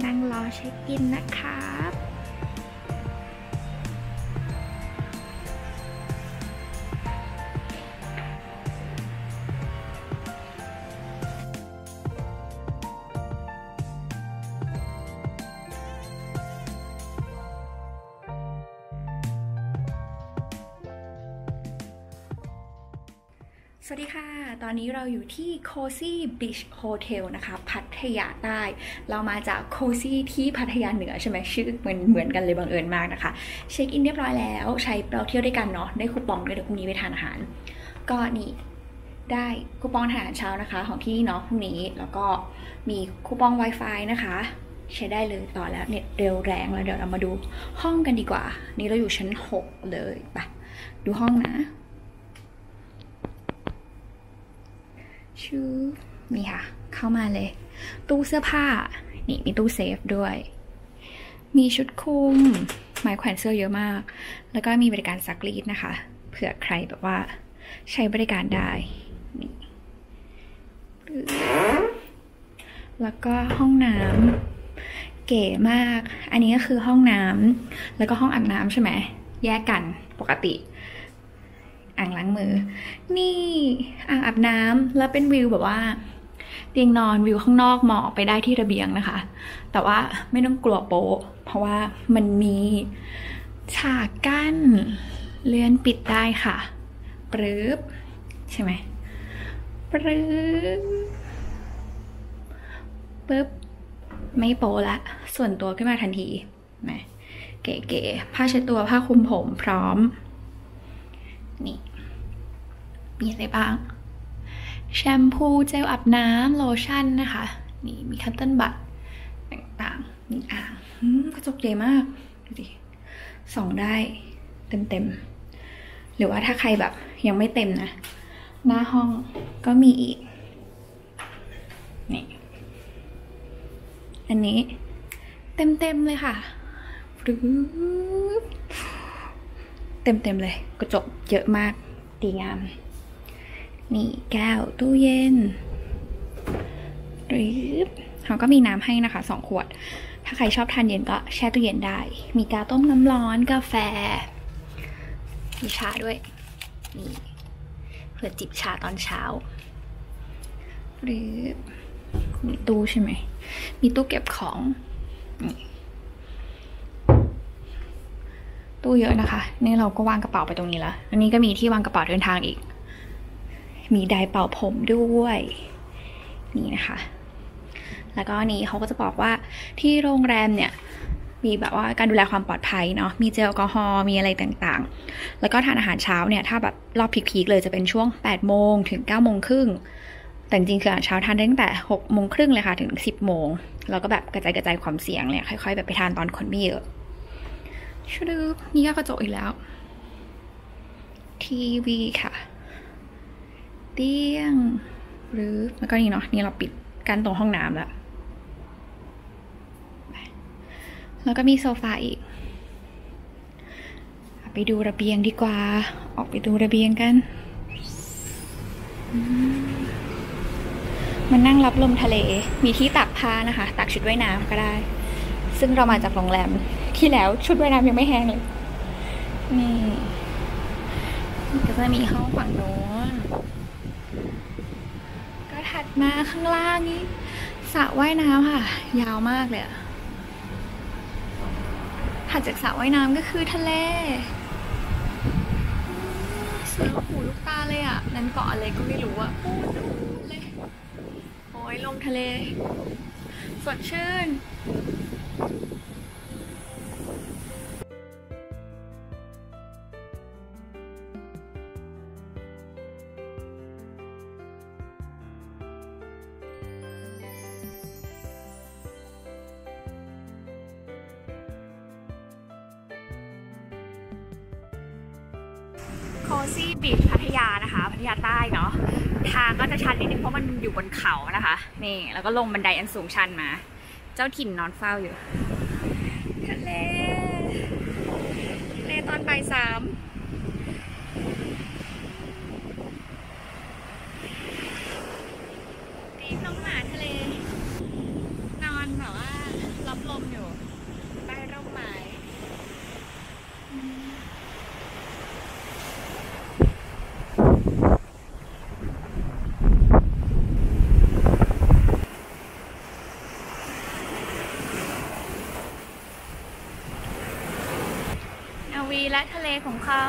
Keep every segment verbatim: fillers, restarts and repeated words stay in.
นั่งรอเช็คอินนะครับสวัสดีค่ะตอนนี้เราอยู่ที่ Cozy Beach Hotel นะคะพัทยาใต้เรามาจาก Cozy ที่พัทยาเหนือใช่ไหมชื่อเหมือนเหมือนกันเลยบังเอิญมากนะคะเช็คอินเรียบร้อยแล้วใช้เราเที่ยวด้วยกันเนาะได้คูปองด้วยเดี๋ยวพรุ่งนี้ไปทานอาหารก็นี่ได้คูปองทานอาหารเช้านะคะของที่เนาะพรุ่งนี้แล้วก็มีคูปอง Wi-Fi นะคะใช้ได้เลยต่อแล้วเน็ตเร็วแรงแล้วเดี๋ยวเรามาดูห้องกันดีกว่านี่เราอยู่ชั้นหกเลยไปดูห้องนะชื่อนี่ค่ะเข้ามาเลยตู้เสื้อผ้านี่มีตู้เซฟด้วยมีชุดคลุมไม้แขวนเสื้อเยอะมากแล้วก็มีบริการซักรีดนะคะเผื่อใครแบบว่าใช้บริการได้นี่แล้วก็ห้องน้ำเก๋มากอันนี้ก็คือห้องน้ำแล้วก็ห้องอาบน้ำใช่ไหมแยกกันปกติอ่างล้างมือนี่อ่างอาบน้ำแล้วเป็นวิวแบบว่าเตียงนอนวิวข้างนอกมองออกไปได้ที่ระเบียงนะคะแต่ว่าไม่ต้องกลัวโป๊ะเพราะว่ามันมีฉากกั้นเลื่อนปิดได้ค่ะปรึ๊บใช่ไหมปรึ๊บปึ๊บไม่โป๊ะละส่วนตัวขึ้นมาทันทีไหมเก๋ๆผ้าเช็ดตัวผ้าคลุมผมพร้อมนี่มีอะไรบ้างแชมพูเจลอาบน้ำโลชั่นนะคะนี่มีคัตเติ้ลบัตต่างๆมีอ่างกระจกใหญ่มากดูดิส่องได้เต็มๆหรือว่าถ้าใครแบบยังไม่เต็มนะหน้าห้องก็มีอีกนี่อันนี้เต็มๆเลยค่ะเต็มๆเลยกระจกเยอะมากดีงามนี่แก้วตู้เย็นหรือเขาก็มีน้ำให้นะคะสองขวดถ้าใครชอบทานเย็นก็แช่ตู้เย็นได้มีกาต้มน้ำร้อนกาแฟมีชาด้วยนี่เผื่อจิบชาตอนเช้าหรือมีตู้ใช่ไหมมีตู้เก็บของนี่ตู้เยอะนะคะนี่เราก็วางกระเป๋าไปตรงนี้แล้วอันนี้ก็มีที่วางกระเป๋าเดินทางอีกมีไดร์เป่าผมด้วยนี่นะคะแล้วก็นี้เขาก็จะบอกว่าที่โรงแรมเนี่ยมีแบบว่าการดูแลความปลอดภัยเนาะมีเจลแอลกอฮอล์มีอะไรต่างๆแล้วก็ทานอาหารเช้าเนี่ยถ้าแบบรอบพีคๆเลยจะเป็นช่วงแปดโมงถึงเก้าโมงครึ่งแต่จริงๆคืออาหารเช้าทานได้ตั้งแต่หกโมงครึ่งเลยค่ะถึงสิบโมงแล้วก็แบบกระจายกระจายความเสี่ยงเนี่ยค่อยๆแบบไปทานตอนคนไม่เยอะชุดนี่ก็กระจกอีกแล้วทีวีค่ะเตียงหรือแล้วก็นี่เนาะนี่เราปิดกันตรงห้องน้ำแล้วแล้วก็มีโซฟาอีกไปดูระเบียงดีกว่าออกไปดูระเบียงกันมันนั่งรับลมทะเลมีที่ตากผ้านะคะตากชุดว่ายน้ำก็ได้ซึ่งเรามาจากโรงแรมที่แล้วชุดว่ายน้ำยังไม่แห้งเลยนี่ก็จะมีห้องฝั่งโน้นก็ถัดมาข้างล่างนี้สระว่ายน้ำค่ะยาวมากเลยอะถัดจากสระว่ายน้ำก็คือทะเลสวยลูกหูลูกตาเลยอะนั่นเกาะอะไรก็ไม่รู้อะโอ้ยเลยโอ้ยลงทะเลสดชื่นCozy Beach พัทยานะคะพัทยาใต้เนาะทางก็จะชันนิดนึงเพราะมันอยู่บนเขานะคะนี่แล้วก็ลงบันไดอันสูงชันมาเจ้าถิ่นนอนเฝ้าอยู่ทะเลทะเลตอนบ่ายสามตีน้องหมาทะเลนอนแบบว่าลมอยู่ใต้ร่มไม้นาวีและทะเลของเขา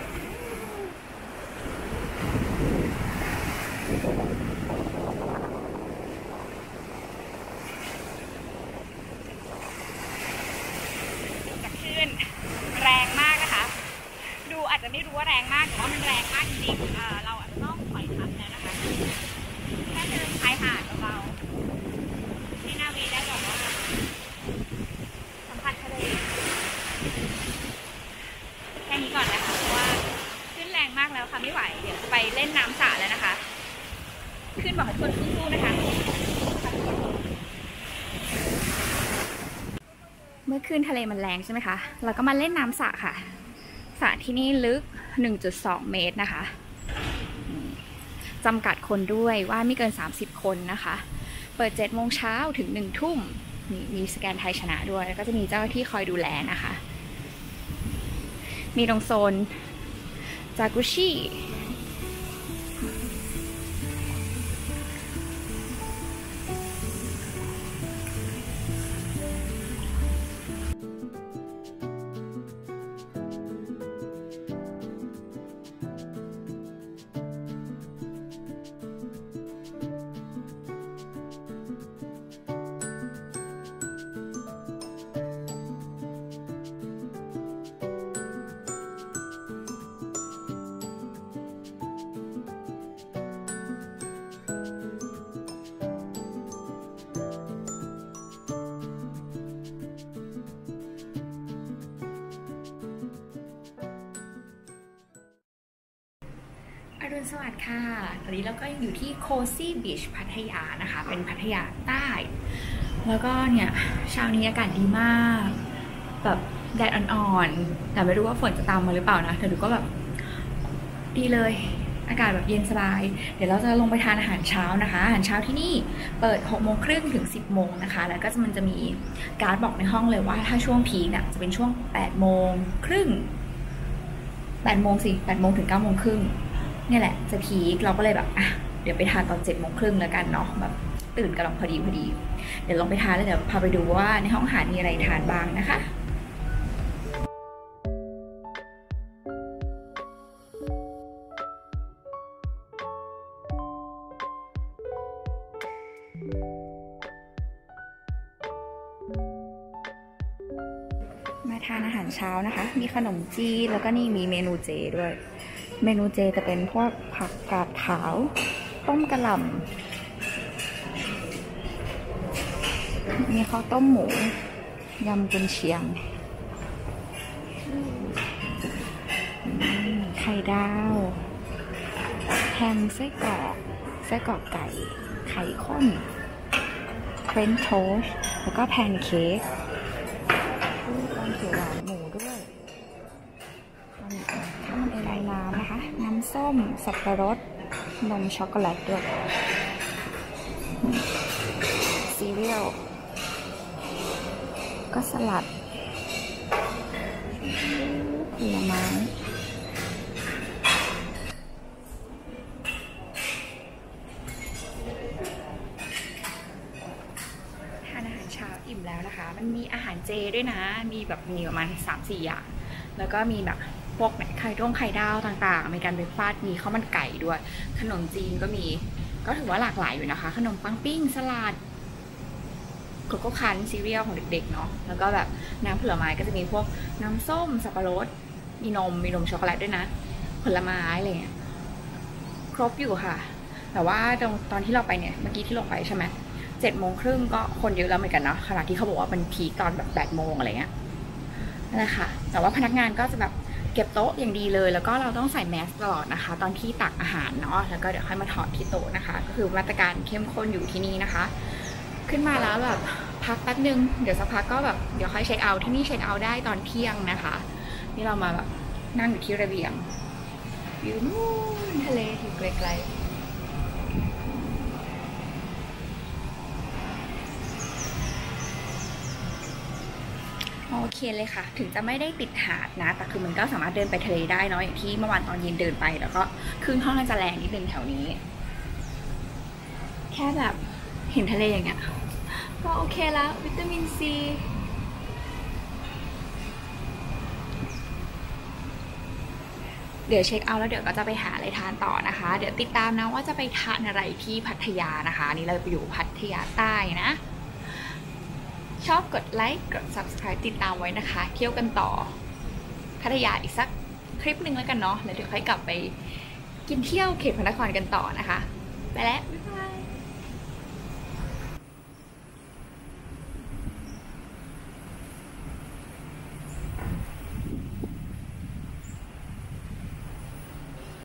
แรงมากนะคะดูอาจจะไม่รู้ว่าแรงมากแต่ว่ามันแรงมากจริงๆ เอ่อ เราอาจจะต้องถอยทับแล้วนะคะแค่เดินชายหาดเบาๆที่นาวีได้บอกว่าสัมผัสทะเลแค่นี้ก่อนนะคะเพราะว่าขึ้นแรงมากแล้วค่ะไม่ไหวเดี๋ยวจะไปเล่นน้ำสระแล้วนะคะขึ้นบอกให้ทุกคนสู้ๆนะคะเมื่อคืนทะเลมันแรงใช่ไหมคะเราก็มาเล่นน้ำสระค่ะสระที่นี่ลึก หนึ่งจุดสอง เมตรนะคะจำกัดคนด้วยว่าไม่เกินสามสิบคนนะคะเปิดเจ็ดโมงเช้าถึงหนึ่งทุ่มมีสแกนไทยชนะด้วยแล้วก็จะมีเจ้าหน้าที่คอยดูแลนะคะมีตรงโซนจากุชิอรุณสวัสดิ์ค่ะตอนนี้เราก็อยู่ที่โคซี่บีชพัทยานะคะเป็นพัทยาใต้แล้วก็เนี่ยเช้านี้อากาศดีมากแบบแดดอ่อนๆแต่ไม่รู้ว่าฝนจะตามมาหรือเปล่านะแต่ดูก็แบบดีเลยอากาศแบบเย็นสบายเดี๋ยวเราจะลงไปทานอาหารเช้านะคะอาหารเช้าที่นี่เปิดหกโมงครึ่งถึงสิบโมงนะคะแล้วก็มันจะมีการ์ดบอกในห้องเลยว่าถ้าช่วงพีคเนี่ยจะเป็นช่วงแปดโมงครึ่งแปดโมงสิแปดโมงถึงเก้าโมงครึ่งนี่แหละจะพีคเราก็เลยแบบอ่ะเดี๋ยวไปทานตอนเจ็ดโมงครึ่งแล้วกันเนาะแบบตื่นกำลังพอดีพอดีเดี๋ยวลองไปทานแล้วเดี๋ยวพาไปดูว่าในห้องอาหารมีอะไรทานบ้างนะคะมาทานอาหารเช้านะคะมีขนมจีนแล้วก็นี่มีเมนูเจด้วยเมนูเจจะเป็นพวกผักกาดขาวต้มกะหล่ำมีข้าวต้มหมูยำกุนเชียงไข่ดาวแฮมไส้กรอกไส้กรอกไก่ไข่ข้นเฟรนช์โทสต์แล้วก็แพนเค้กต้มเขียวหวานหมูด้วยข้าวมันเอลน้ำนะคะน้ำส้มสับปะรดนมช็อกโกแลตด้วยซีเรียลก็สลัดผลไม้ทานอาหารเช้าอิ่มแล้วนะคะมันมีอาหารเจด้วยนะมีแบบมีประมาณ สามสี่ อย่างแล้วก็มีแบบพวกไข่ต้มไข่ดาวต่างๆมีการเบรคฟาสต์มีข้าวมันไก่ด้วยขนมจีนก็มีก็ถือว่าหลากหลายอยู่นะคะขนมปังปิ้งสลัดโกโก้คันซีเรียลของเด็กๆเนาะแล้วก็แบบน้ำผลไม้ก็จะมีพวกน้ำส้มสับปะรดมีนมมีนมช็อกโกแลตด้วยนะผลไม้อะไรเงี้ยครบอยู่ค่ะแต่ว่าตรงตอนที่เราไปเนี่ยเมื่อกี้ที่ลงไปใช่ไหมเจ็ดโมงครึ่งก็คนเยอะแล้วเหมือนกันเนาะขณะที่เขาบอกว่าเป็นพีคตอนแบบแปดโมงอะไรเงี้ยนั่นแหละค่ะแต่ว่าพนักงานก็จะแบบเก็บโต๊ะอย่างดีเลยแล้วก็เราต้องใส่แมสตลอดนะคะตอนที่ตักอาหารเนาะแล้วก็เดี๋ยวค่อยมาถอดที่โต๊ะนะคะก็คือมาตรการเข้มข้นอยู่ที่นี่นะคะขึ้นมาแล้วแบบพักแป๊บนึงเดี๋ยวสักพักก็แบบเดี๋ยวค่อยเช็คเอาท์ที่นี่เช็คเอาท์ได้ตอนเที่ยงนะคะนี่เรามาแบบนั่งอยู่ที่ระเบียงวิวนู่นทะเลอยู่ไกลๆโอเคเลยค่ะถึงจะไม่ได้ติดหาดนะแต่คือมันก็สามารถเดินไปทะเลได้เนาะอย่างที่เมื่อวานตอนเย็นเดินไปแล้วก็คลื่นค่อนข้างจะแรงนิดนึงแถวนี้แค่แบบเห็นทะเลอย่างเงี้ยก็โอเคแล้ววิตามินซีเดี๋ยวเช็คเอาท์แล้วเดี๋ยวก็จะไปหาอะไรทานต่อนะคะเดี๋ยวติดตามนะว่าจะไปทานอะไรที่พัทยานะคะนี่เราไปอยู่พัทยาใต้นะชอบกดไลค์กด ซับสไครบ์ ติดตามไว้นะคะเที่ยวกันต่อพัทยาอีกสักคลิปหนึ่งแล้วกันเนาะแล้วเดี๋ยวค่อยกลับไปกินเที่ยวเขตพระนครกันต่อนะคะไปแล้วบ๊ายบาย